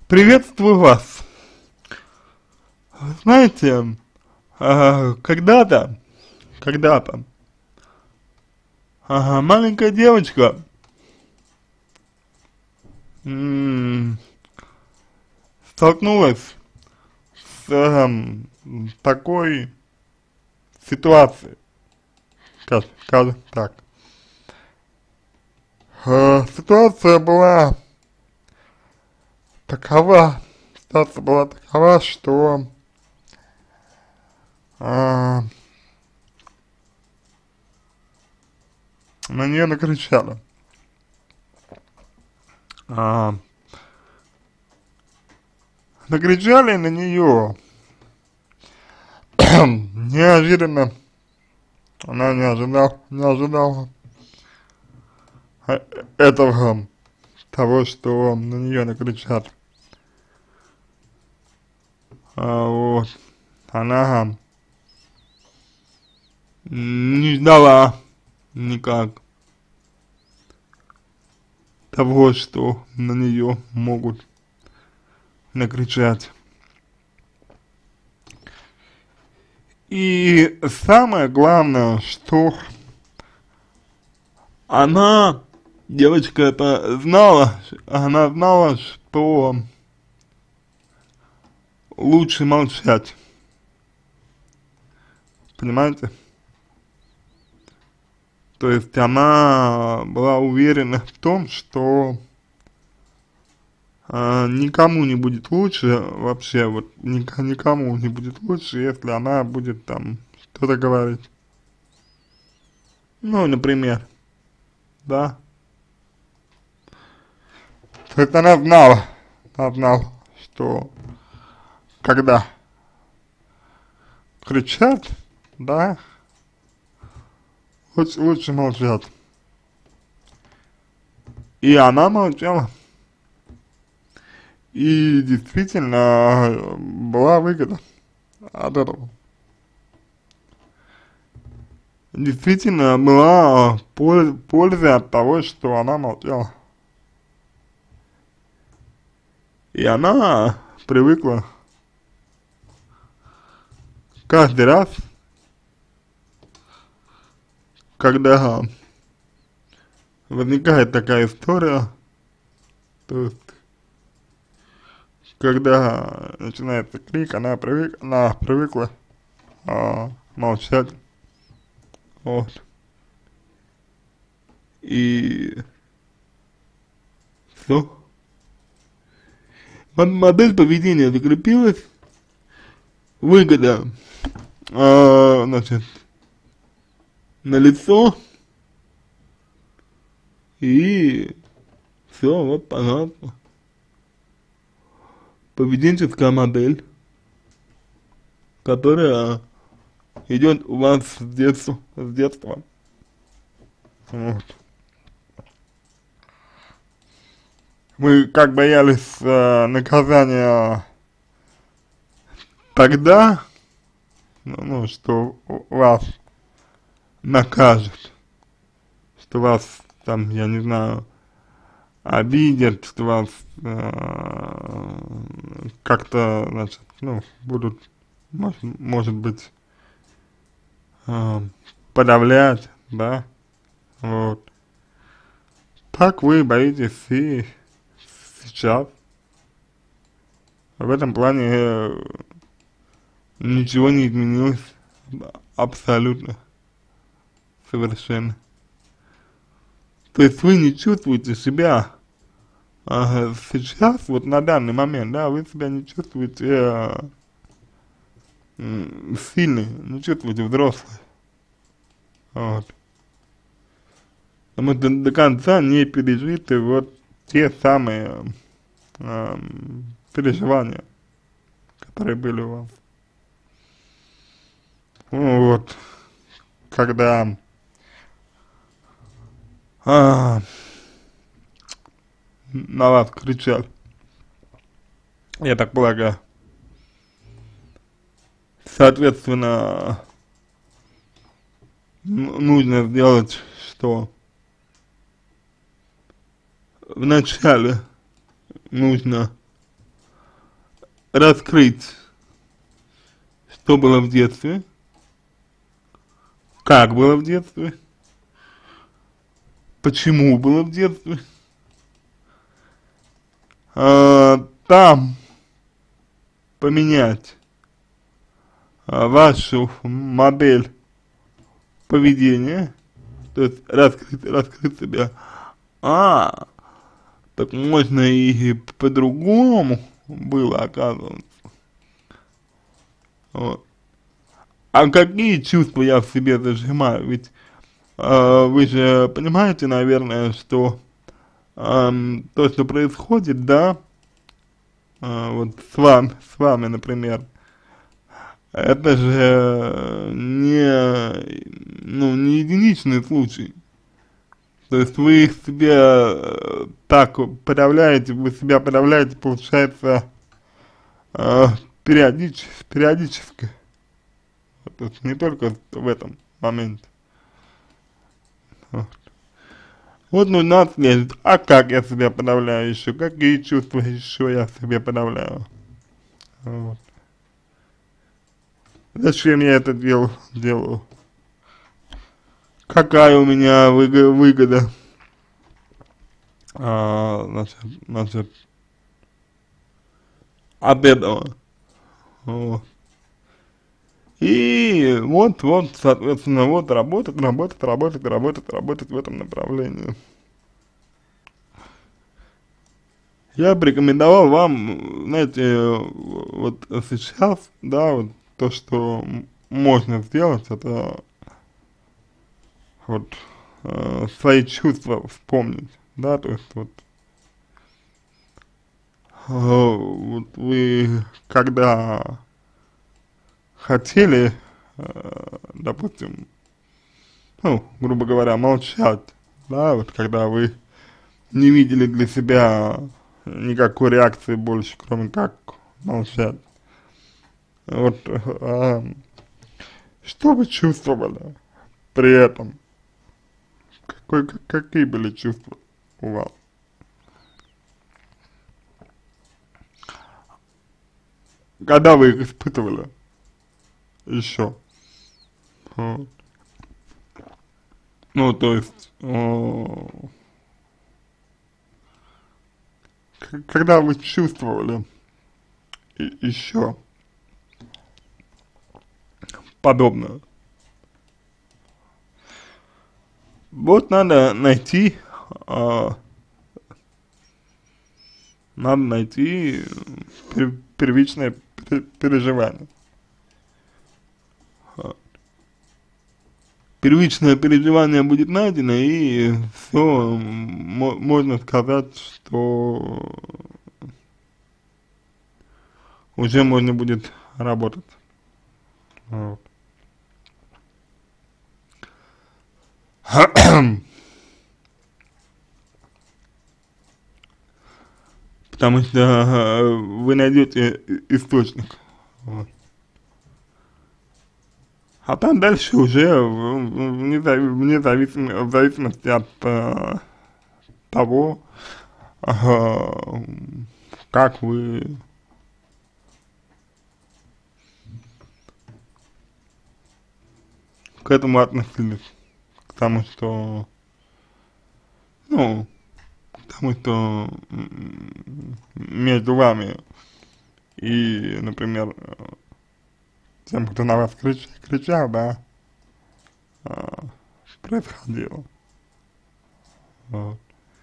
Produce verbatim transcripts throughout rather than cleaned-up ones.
Приветствую вас. Знаете, а, когда-то, когда-то, ага, маленькая девочка м, столкнулась с эм, такой ситуацией, как, скажем так. Э, ситуация была такова, ситуация была такова, что а, на нее накричали. А, накричали на нее неожиданно, она не ожидала, не ожидала э- этого, того, что на нее накричат. А, вот, она не ждала никак того, что на нее могут накричать. И самое главное, что она, девочка это знала, она знала, что лучше молчать, понимаете? То есть она была уверена в том, что а, никому не будет лучше, вообще вот ник никому не будет лучше, если она будет там что-то говорить. Ну, например, да. То есть она знала, она знала, что когда кричат, да, лучше, лучше молчать. И она молчала. И действительно была выгода от этого. Действительно была польза, польза от того, что она молчала. И она привыкла каждый раз, когда возникает такая история, то есть, когда начинается крик, она привык, она привыкла а, молчать, вот, и все. Модель поведения закрепилась, выгода, а, значит, налицо, и все, вот, пожалуйста. Поведенческая модель, которая идет у вас с детства, с детства. Вот. Вы как боялись э, наказания тогда, ну, ну, что вас накажут, что вас там, я не знаю, обидят, что вас э, как-то, значит, ну, будут, может, может быть, э, подавлять, да, вот. Так вы боитесь и сейчас. В этом плане э, ничего не изменилось абсолютно, совершенно. То есть вы не чувствуете себя э, сейчас, вот на данный момент, да, вы себя не чувствуете э, м, сильной, не чувствуете взрослой. Вот. Потому что до конца не пережиты вот те самые э, переживания, которые были у вас. Ну, вот, когда а, на вас кричат, я так полагаю. Соответственно, нужно сделать, что вначале нужно раскрыть, что было в детстве, как было в детстве, почему было в детстве. А, там поменять а, вашу модель поведения, то есть раскрыть, раскрыть себя. А, так можно и по-другому было, оказывается. Вот. А какие чувства я в себе зажимаю? Ведь э, вы же понимаете, наверное, что э, то, что происходит, да, э, вот с вами, с вами, например, это же не, ну, не единичный случай. То есть вы их себе э, так подавляете, вы себя подавляете, получается, э, периодич, периодически. То есть не только в этом моменте. Вот, вот нужно отслеживать, а как я себя подавляю еще, какие чувства еще я себе подавляю. Вот. Зачем я это дел, делаю? Какая у меня выгода, выгода а, значит, значит, от этого. Вот. И вот, вот, соответственно, вот работать, работать, работать, работать, работать в этом направлении. Я бы рекомендовал вам, знаете, вот сейчас, да, вот то, что можно сделать, это вот э, свои чувства вспомнить, да, то есть вот, э, вот вы когда хотели, э, допустим, ну, грубо говоря, молчать, да, вот когда вы не видели для себя никакой реакции больше, кроме как молчать. Вот, а, что вы чувствовали при этом? Какой, какие были чувства у вас? Когда вы их испытывали еще? Вот. Ну, то есть, о, когда вы чувствовали еще подобное. Вот надо найти, а, надо найти пер, первичное пер, переживание. Первичное переживание будет найдено, и все, можно сказать, что уже можно будет работать. Вот. Потому что э, вы найдете источник. Вот. А там дальше уже вне, вне зависимости, в зависимости от э, того, э, как вы к этому относились, к тому, что, ну, к тому, что между вами и, например, тем, кто на вас крич, кричал, да, а, происходило. Вот.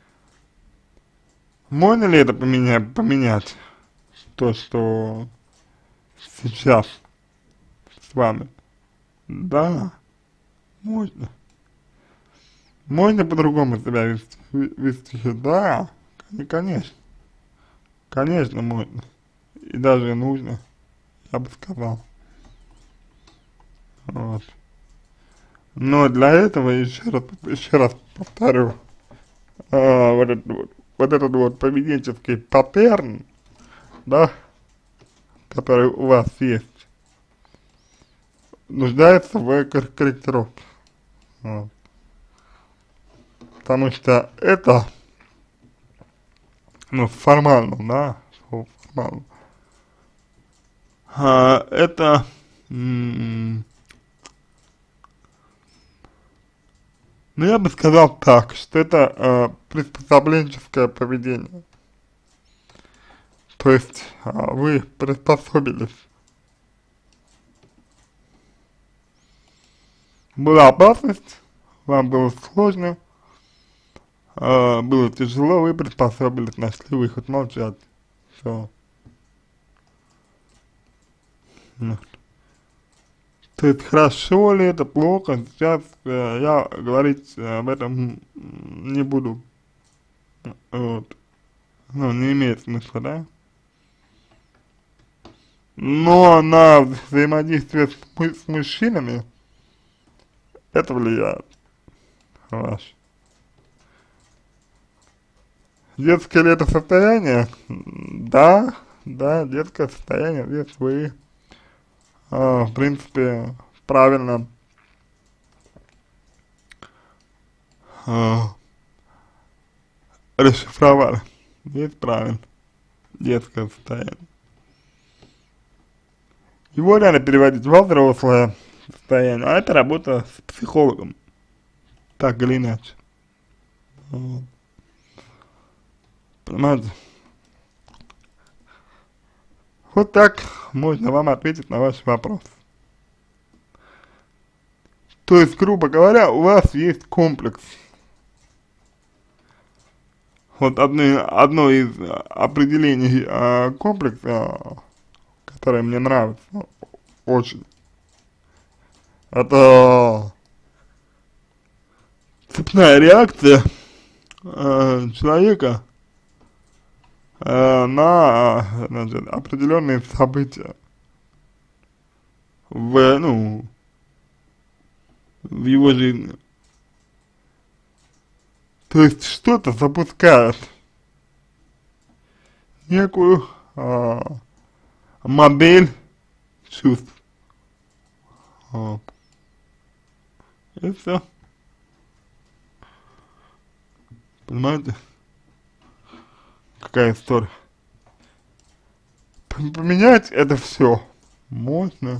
Можно ли это поменять, поменять, то, что сейчас с вами? Да, можно. Можно по-другому себя вести, вести, да, конечно, конечно можно. И даже нужно, я бы сказал. Вот. Но для этого, еще раз, еще раз повторю, а, вот, этот вот, вот этот вот поведенческий паттерн, да, который у вас есть, нуждается в кор корректировке. Вот. Потому что это, ну, формально, да, формально, А, это, м, ну, я бы сказал так, что это э, приспособленческое поведение. То есть а, вы приспособились. Была опасность, вам было сложно, э, было тяжело, вы приспособились, нашли выход, молчать. Все. Ну. То есть хорошо ли это, плохо, сейчас э, я говорить э, об этом не буду. Вот. Ну, не имеет смысла, да? Но на взаимодействие с, му- с мужчинами это влияет. Ваш. Детское ли это состояние? М, Да, да, детское состояние, здесь вы, а, в принципе, правильно а, расшифровали. Здесь правильно, детское состояние. Его надо переводить во взрослое состояние, а это работа с психологом, так или иначе. Вот. Понимаете? Вот так можно вам ответить на ваш вопрос. То есть, грубо говоря, у вас есть комплекс. Вот одно, одно из определений э, комплекса, которое мне нравится очень, это цепная реакция э, человека э, на, значит, определенные события в, ну, в его жизни. То есть что-то запускает некую э, модель чувств. Вот. И все. Понимаете, какая история? П- Поменять это все можно,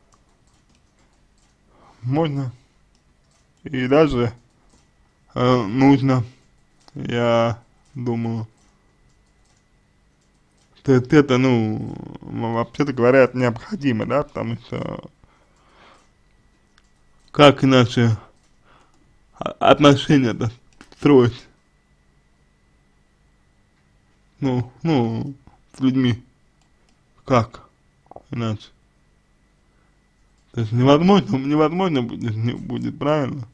можно и даже э, нужно, я думаю. То есть это, ну, вообще-то говоря, это необходимо, да, потому что как иначе о- отношения-то строить, ну, ну, с людьми, как иначе? То есть невозможно, невозможно будет, не будет, правильно?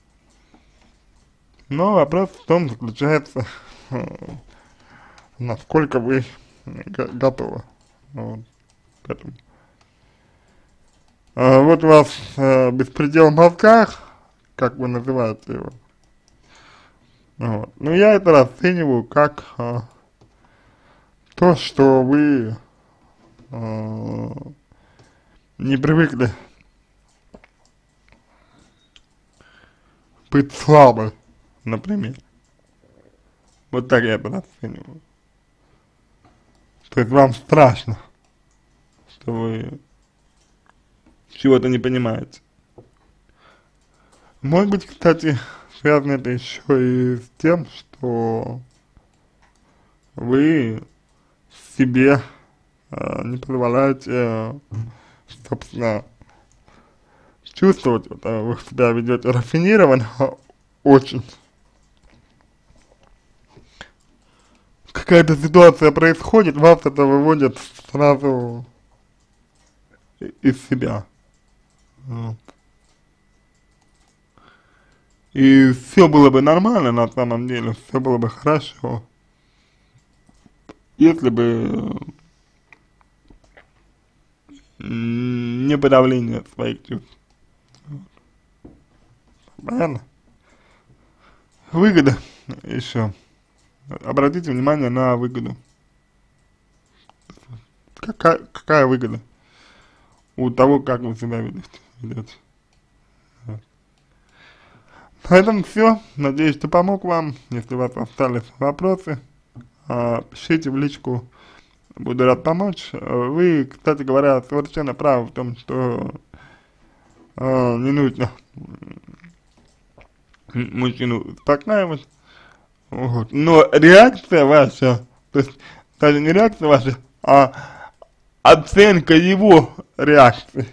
Но вопрос в том заключается, э, насколько вы го- готовы, вот, к этому. А вот у вас э, беспредел в мозгах, как вы называете его, вот. Ну, я это расцениваю как э, то, что вы э, не привыкли быть слабы, например. Вот так я это расцениваю. То есть вам страшно, что вы чего-то не понимаете. Может быть, кстати, связано это еще и с тем, что вы себе э, не позволяете, э, собственно, чувствовать, вот, э, вы себя ведете рафинированно очень. Какая-то ситуация происходит, вас это выводит сразу и- из себя. Вот. И все было бы нормально на самом деле, все было бы хорошо, если бы м, не подавление своих чувств. Понятно? Выгода еще. Обратите внимание на выгоду. Какая, какая выгода у того, как вы себя ведете? ведете? Вот. На этом все. Надеюсь, что помог вам. Если у вас остались вопросы, а, пишите в личку буду рад помочь. Вы, кстати говоря, совершенно правы в том, что э, не нужно мужчину успокаивать, вот. Но реакция ваша, то есть даже не реакция ваша, а оценка его реакции,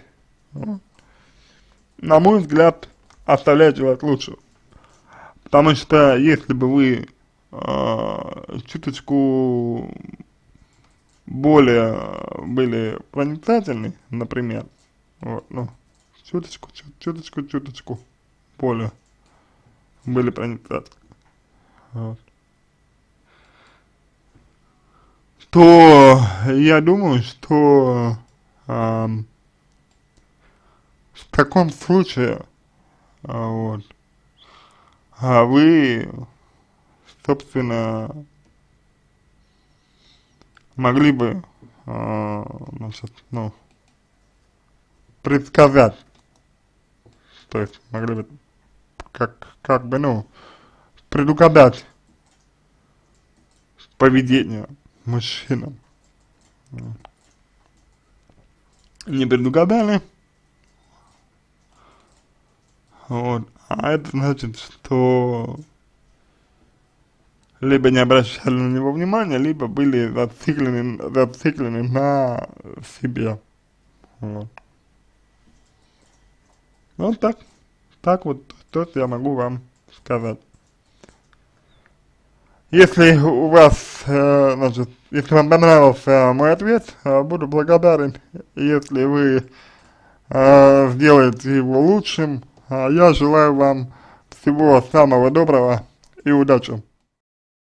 на мой взгляд, оставляет желать лучшего. Потому что если бы вы э, чуточку более были проницательны, например, вот, ну, чуточку, чут, чуточку, чуточку более были проницательны, вот, то я думаю, что э, в таком случае э, вот, а вы, собственно, могли бы, э, значит, ну, предсказать, то есть могли бы, как, как бы, ну, предугадать поведение мужчины. Не предугадали, вот, а это значит, что либо не обращали на него внимания, либо были зациклены, зациклены на себе, вот. Вот так, так вот, то, что я могу вам сказать. Если у вас, э, значит, если вам понравился мой ответ, э, буду благодарен, если вы э, сделаете его лучшим. А я желаю вам всего самого доброго и удачи.